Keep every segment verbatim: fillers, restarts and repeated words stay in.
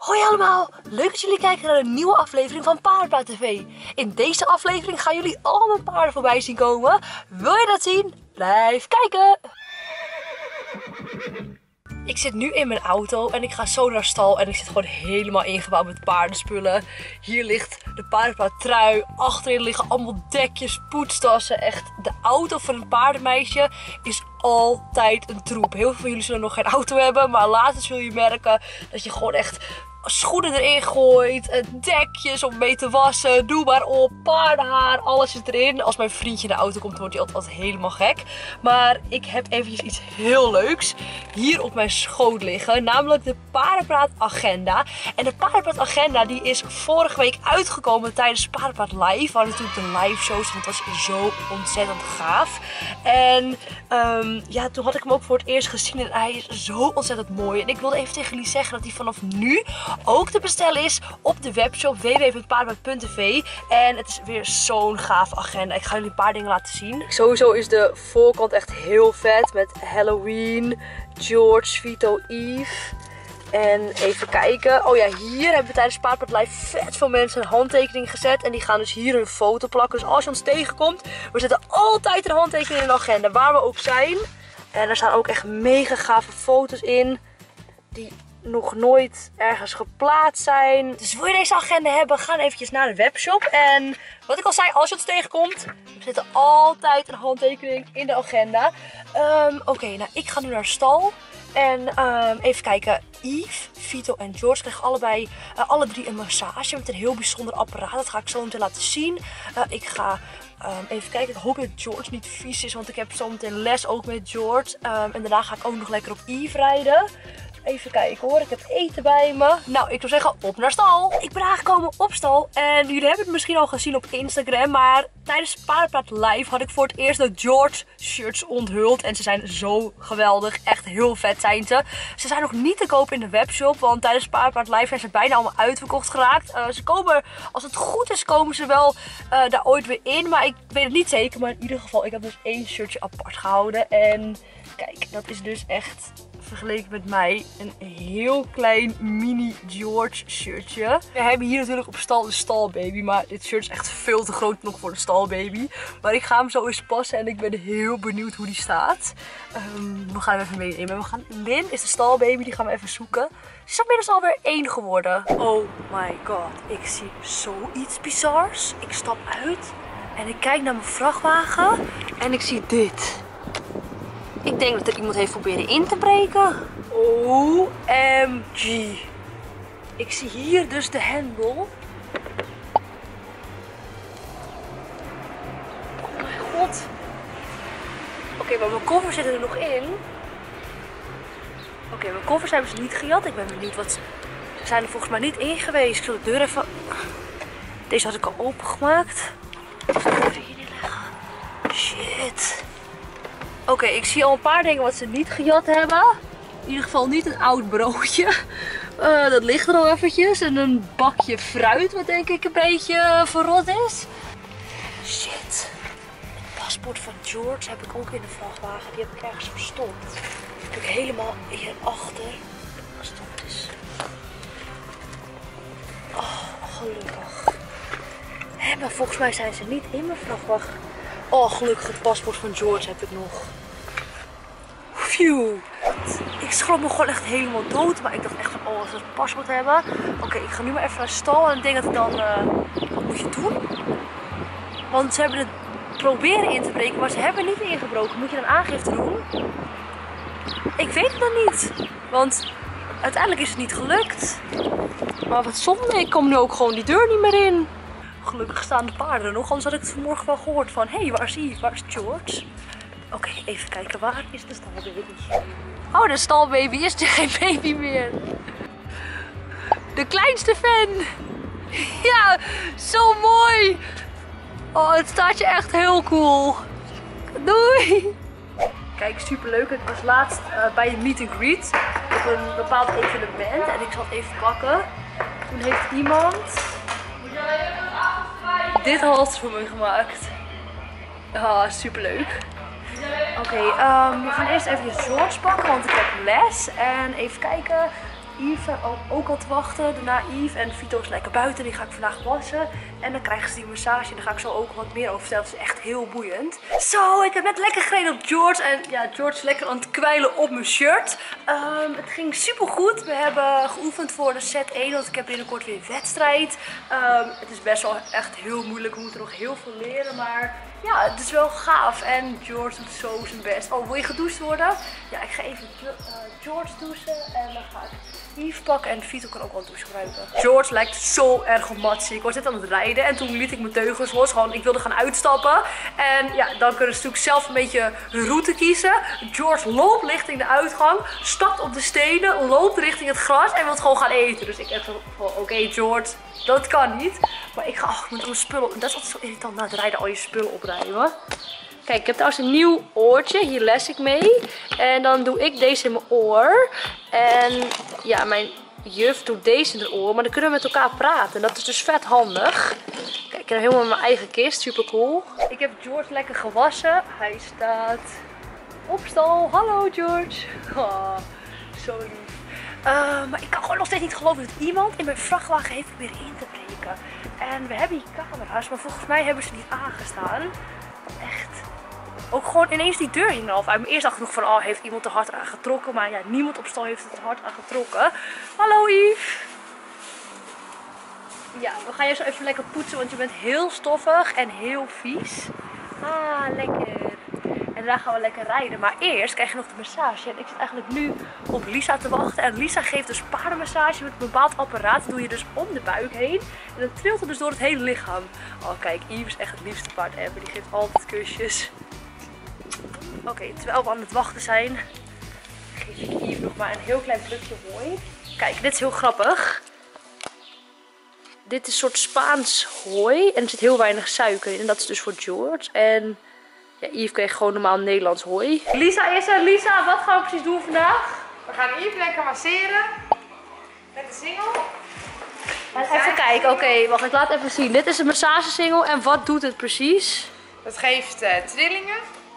Hoi allemaal, leuk dat jullie kijken naar een nieuwe aflevering van Paardenpraat T V. In deze aflevering gaan jullie al mijn paarden voorbij zien komen. Wil je dat zien? Blijf kijken! Ik zit nu in mijn auto en ik ga zo naar stal en ik zit gewoon helemaal ingebouwd met paardenspullen. Hier ligt de Paardenpraat trui, achterin liggen allemaal dekjes, poetstassen. Echt, de auto van een paardenmeisje is altijd een troep. Heel veel van jullie zullen nog geen auto hebben, maar later zul je merken dat je gewoon echt schoenen erin gooit, dekjes om mee te wassen, doe maar op, paardenhaar, alles zit erin. Als mijn vriendje in de auto komt, dan wordt hij altijd, altijd helemaal gek. Maar ik heb eventjes iets heel leuks hier op mijn schoot liggen, namelijk de Paardenpraat agenda. En de Paardenpraat agenda die is vorige week uitgekomen tijdens Paardenpraat Live. We hadden natuurlijk de live shows, want het was zo ontzettend gaaf. En um, ja, toen had ik hem ook voor het eerst gezien en hij is zo ontzettend mooi. En ik wilde even tegen jullie zeggen dat hij vanaf nu ook te bestellen is op de webshop w w w punt paardenpraat punt t v. En het is weer zo'n gaaf agenda. Ik ga jullie een paar dingen laten zien. Sowieso is de voorkant echt heel vet met Halloween, George, Vito, Eve. En even kijken. Oh ja, hier hebben we tijdens Paardenpraat Live vet veel mensen een handtekening gezet. En die gaan dus hier hun foto plakken. Dus als je ons tegenkomt, we zetten altijd een handtekening in de agenda, waar we ook zijn. En er staan ook echt mega gave foto's in die nog nooit ergens geplaatst zijn. Dus wil je deze agenda hebben, ga eventjes naar de webshop. En wat ik al zei, als je ons tegenkomt, we zetten altijd een handtekening in de agenda. Um, Oké, okay, nou ik ga nu naar stal. En um, even kijken, Eve, Vito en George krijgen allebei, uh, alle drie een massage met een heel bijzonder apparaat. Dat ga ik zo meteen laten zien. Uh, ik ga um, even kijken, ik hoop dat George niet vies is, want ik heb zo meteen les ook met George. Um, en daarna ga ik ook nog lekker op Eve rijden. Even kijken hoor, ik heb eten bij me. Nou, ik zou zeggen, op naar stal. Ik ben aangekomen op stal en jullie hebben het misschien al gezien op Instagram, maar tijdens Paardenpraat Live had ik voor het eerst de George shirts onthuld. En ze zijn zo geweldig, echt heel vet zijn ze. Ze zijn nog niet te koop in de webshop, want tijdens Paardenpraat Live zijn ze bijna allemaal uitverkocht geraakt. Uh, ze komen, als het goed is, komen ze wel uh, daar ooit weer in, maar ik weet het niet zeker. Maar in ieder geval, ik heb dus één shirtje apart gehouden en kijk, dat is dus echt vergeleken met mij een heel klein mini George shirtje. We hebben hier natuurlijk op stal de stalbaby, maar dit shirt is echt veel te groot nog voor de stalbaby. Maar ik ga hem zo eens passen en ik ben heel benieuwd hoe die staat. Um, we gaan hem even meenemen. We gaan, Lin is de stalbaby, die gaan we even zoeken. Ze is inmiddels alweer één geworden. Oh my god, ik zie zoiets bizars. Ik stap uit en ik kijk naar mijn vrachtwagen en ik zie dit. Ik denk dat er iemand heeft proberen in te breken. O M G. Ik zie hier dus de hendel. Oh mijn god. Oké, okay, maar mijn koffers zitten er nog in. Oké, okay, mijn koffers hebben ze niet gejat. Ik ben benieuwd wat... Ze zijn er volgens mij niet in geweest. Ik zal de deur even... Deze had ik al opengemaakt. Ik zal het even hierin leggen. Shit. Oké, okay, ik zie al een paar dingen wat ze niet gejat hebben. In ieder geval niet een oud broodje. Uh, dat ligt er al eventjes. En een bakje fruit wat denk ik een beetje verrot is. Shit. Het paspoort van George heb ik ook in de vrachtwagen. Die heb ik ergens verstopt. Die heb ik helemaal hierachter. Als het goed is. Oh, gelukkig. Hé, maar volgens mij zijn ze niet in mijn vrachtwagen. Oh, gelukkig het paspoort van George heb ik nog. Phew. Ik schrok me gewoon echt helemaal dood. Maar ik dacht echt van, oh, als we het paspoort hebben. Oké, okay, ik ga nu maar even naar stal. En ik denk dat ik dan... Uh, wat moet je doen? Want ze hebben het proberen in te breken. Maar ze hebben niet ingebroken. Moet je dan aangifte doen? Ik weet het dan niet. Want uiteindelijk is het niet gelukt. Maar wat zonde. Ik kom nu ook gewoon die deur niet meer in. Gelukkig staan de paarden er nog, anders had ik het vanmorgen wel gehoord van, hé, hey, waar is Eve, waar is George? Oké, okay, even kijken, waar is de stalbaby? Oh, de stalbaby is er geen baby meer. De kleinste fan. Ja, zo mooi. Oh, het staat je echt heel cool. Doei. Kijk, super leuk. Ik was laatst uh, bij een meet and greet op een bepaald evenement en ik zal het even pakken. Toen heeft iemand dit halster voor me gemaakt. Ah, super leuk. Oké, okay, um, we gaan eerst even George pakken, want ik heb les. En even kijken. Yves staat ook al te wachten. Daarna Yves en Vito is lekker buiten. Die ga ik vandaag wassen. En dan krijgen ze die massage. En daar ga ik zo ook wat meer over vertellen. Het is echt heel boeiend. Zo, ik heb net lekker gereden op George. En ja, George is lekker aan het kwijlen op mijn shirt. Um, het ging super goed. We hebben geoefend voor de set één. Want ik heb binnenkort weer een wedstrijd. Um, het is best wel echt heel moeilijk. We moeten nog heel veel leren. Maar ja, het is wel gaaf. En George doet zo zijn best. Oh, wil je gedoucht worden? Ja, ik ga even uh, George douchen. En dan ga ik Yves pakken. En Vito kan ook wel een douche gebruiken. George lijkt zo erg op Matsie. Ik was net aan het rijden. En toen liet ik mijn teugels los. Gewoon, ik wilde gaan uitstappen. En ja, dan kunnen ze natuurlijk zelf een beetje hun route kiezen. George loopt richting de uitgang. Stapt op de stenen. Loopt richting het gras. En wil gewoon gaan eten. Dus ik heb van, oké okay, George, dat kan niet. Maar ik ga, ach, ik moet mijn spullen. Dat is altijd zo irritant na het rijden, al je spullen opruimen. Kijk, ik heb trouwens een nieuw oortje. Hier les ik mee. En dan doe ik deze in mijn oor. En ja, mijn juf doet deze in haar oor. Maar dan kunnen we met elkaar praten. En dat is dus vet handig. Kijk, ik heb helemaal mijn eigen kist. Super cool. Ik heb George lekker gewassen. Hij staat op stal. Hallo George. Oh, zo lief. Uh, maar ik kan gewoon nog steeds niet geloven dat iemand in mijn vrachtwagen heeft proberen in te breken. En we hebben hier camera's, maar volgens mij hebben ze niet aangestaan. Echt. Ook gewoon ineens die deur hing eraf uit. Eerst dacht ik nog van, oh, heeft iemand te hard aan getrokken. Maar ja, niemand op stal heeft het te hard aan getrokken. Hallo Yves. Ja, we gaan je zo even lekker poetsen, want je bent heel stoffig en heel vies. Ah, lekker. En daarna gaan we lekker rijden. Maar eerst krijg je nog de massage. En ik zit eigenlijk nu op Lisa te wachten. En Lisa geeft dus paardenmassage met een bepaald apparaat. Dat doe je dus om de buik heen. En dan trilt het dus door het hele lichaam. Oh kijk, Yves is echt het liefste paard ever. Die geeft altijd kusjes. Oké, okay, terwijl we aan het wachten zijn, geef ik Yves nog maar een heel klein plukje hooi. Kijk, dit is heel grappig. Dit is een soort Spaans hooi. En er zit heel weinig suiker in. En dat is dus voor George. En ja, Yves kreeg gewoon normaal Nederlands hooi. Lisa is er. Lisa, wat gaan we precies doen vandaag? We gaan Yves lekker masseren. Met de singel. Even kijken. Oké, okay, wacht. Ik laat even zien. Dit is een massagesingel. En wat doet het precies? Dat geeft uh, trillingen.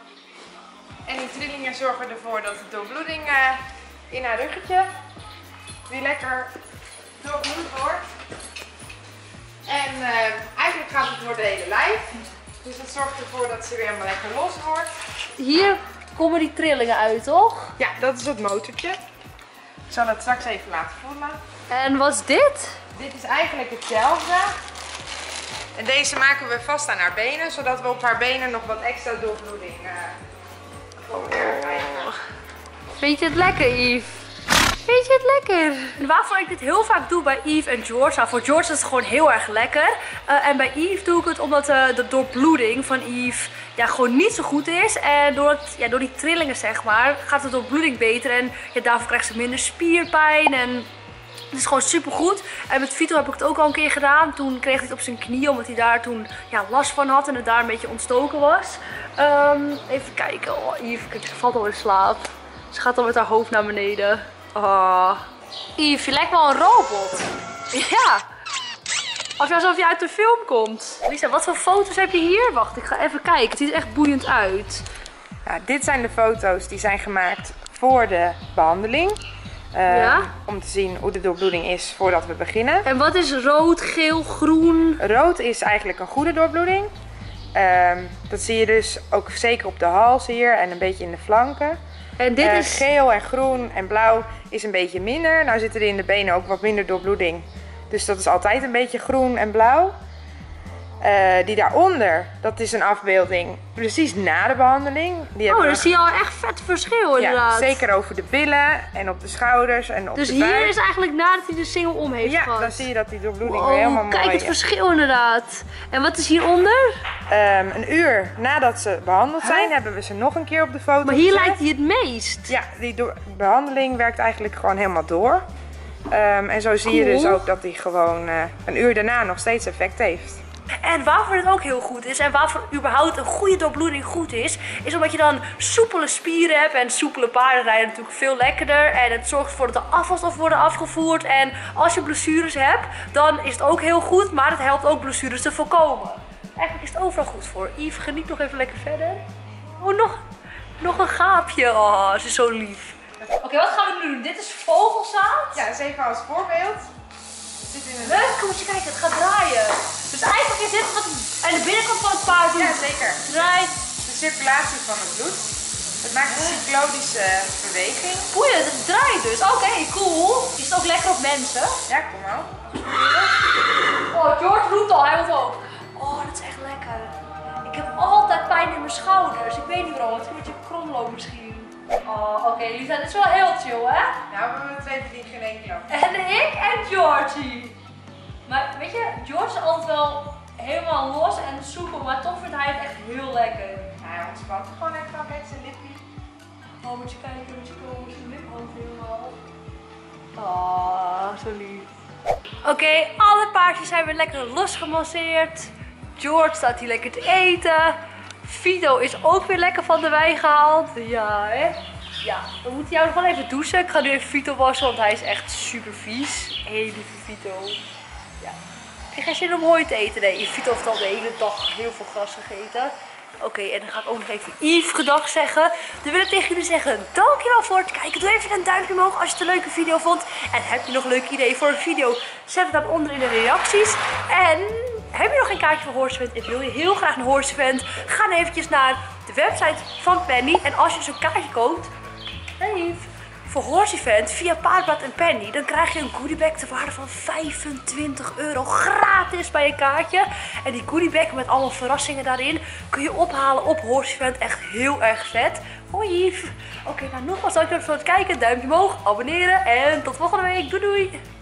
En die trillingen zorgen ervoor dat de doorbloeding uh, in haar ruggetje weer lekker doorbloed wordt. En uh, eigenlijk gaat het door het hele lijf. Dus dat zorgt ervoor dat ze weer helemaal lekker los wordt. Hier komen die trillingen uit, toch? Ja, dat is het motortje. Ik zal dat straks even laten voelen. En wat is dit? Dit is eigenlijk hetzelfde. En deze maken we vast aan haar benen, zodat we op haar benen nog wat extra doorbloeding uh, voor krijgen. Vind je het lekker, Yves? Vind je het lekker? En waarvoor ik dit heel vaak doe bij Yves en George. Nou, voor George is het gewoon heel erg lekker. Uh, en bij Yves doe ik het omdat uh, de doorbloeding van Yves ja, gewoon niet zo goed is. En door, het, ja, door die trillingen, zeg maar, gaat de doorbloeding beter. En ja, daarvoor krijgt ze minder spierpijn. En het is gewoon super goed. En met Vito heb ik het ook al een keer gedaan. Toen kreeg hij het op zijn knie, omdat hij daar toen ja, last van had. En het daar een beetje ontstoken was. Um, even kijken. Oh, Yves, kijk, ze valt al in slaap. Ze gaat al met haar hoofd naar beneden. Oh. Yves, je lijkt wel een robot. Ja. Alsof je uit de film komt. Lisa, wat voor foto's heb je hier? Wacht, ik ga even kijken. Het ziet er echt boeiend uit. Ja, dit zijn de foto's die zijn gemaakt voor de behandeling. Uh, ja? Om te zien hoe de doorbloeding is voordat we beginnen. En wat is rood, geel, groen? Rood is eigenlijk een goede doorbloeding. Uh, dat zie je dus ook zeker op de hals hier en een beetje in de flanken. En dit uh, is... Geel en groen en blauw is een beetje minder. Nou zitten er in de benen ook wat minder doorbloeding. Dus dat is altijd een beetje groen en blauw. Uh, die daaronder, dat is een afbeelding precies na de behandeling. Die oh, dan zie je al echt vet verschil inderdaad. Ja, zeker over de billen en op de schouders en op dus de buik. Dus hier is eigenlijk nadat hij de singel om heeft ja, gehad. Ja, dan zie je dat die doorbloeding wow, weer helemaal mooi is. Kijk het verschil inderdaad. En wat is hieronder? Um, een uur nadat ze behandeld zijn, huh? hebben we ze nog een keer op de foto Maar hier gezet. lijkt hij het meest. Ja, die behandeling werkt eigenlijk gewoon helemaal door. Um, en zo zie cool. je dus ook dat die gewoon uh, een uur daarna nog steeds effect heeft. En waarvoor het ook heel goed is en waarvoor überhaupt een goede doorbloeding goed is, is omdat je dan soepele spieren hebt en soepele paarden rijden natuurlijk veel lekkerder. En het zorgt ervoor dat de afvalstoffen worden afgevoerd. En als je blessures hebt, dan is het ook heel goed, maar het helpt ook blessures te voorkomen. Eigenlijk is het overal goed voor. Yves, geniet nog even lekker verder. Oh, nog, nog een gaapje. Oh, ze is zo lief. Oké, Oké, wat gaan we nu doen? Dit is vogelzaad. Ja, dus even als voorbeeld. Zit in een... Leuk, moet je kijken, het gaat draaien. Dus eigenlijk is dit wat aan de binnenkant van het paard doet. Ja, zeker. Draait. De circulatie van het bloed. Het maakt een cyclodische beweging. Boeien, het draait dus. Oké, okay, cool. Is het ook lekker op mensen? Ja, kom maar. Oh, George roept al, hij moet ook. Oh, dat is echt lekker. Ik heb altijd pijn in mijn schouders. Ik weet niet waarom, het is een beetje kromloop misschien. Oh, oké, okay. Jullie zijn dus wel heel chill, hè? Nou, we hebben twee vrienden geen één klap. En ik en Georgie. Maar weet je, George is altijd wel helemaal los en soepel, maar toch vindt hij het echt heel lekker. Hij ontspant gewoon even met zijn lippie. Oh, moet je kijken, moet je komen, zijn liphand helemaal. Oh, zo lief. Oké, okay, alle paardjes zijn weer lekker losgemasseerd. George staat hier lekker te eten. Fido is ook weer lekker van de wei gehaald. Ja, hè? Ja, we moeten jou nog wel even douchen. Ik ga nu even Fido wassen, want hij is echt super vies. Hé, lieve Fido. Ja. Heb je geen zin om hooi te eten? Nee, Fido heeft al de hele dag heel veel gras gegeten. Oké, okay, en dan ga ik ook nog even Yves gedag zeggen. Dan wil ik tegen jullie zeggen, dankjewel voor het kijken. Doe even een duimpje omhoog als je het een leuke video vond. En heb je nog leuke ideeën voor een video? Zet het dan onder in de reacties. En heb je nog geen kaartje voor Horse Event en wil je heel graag een Horse Event? Ga dan eventjes naar de website van Penny. En als je zo'n kaartje koopt, hey, voor Horse Event via Paardblad en Penny, dan krijg je een goodiebag ter waarde van vijfentwintig euro gratis bij je kaartje. En die goodiebag met allemaal verrassingen daarin kun je ophalen op Horse Event. Echt heel erg vet. Hoi Yves. Oké, okay, nou nogmaals dankjewel voor het kijken. Duimpje omhoog, abonneren en tot volgende week. Doei doei.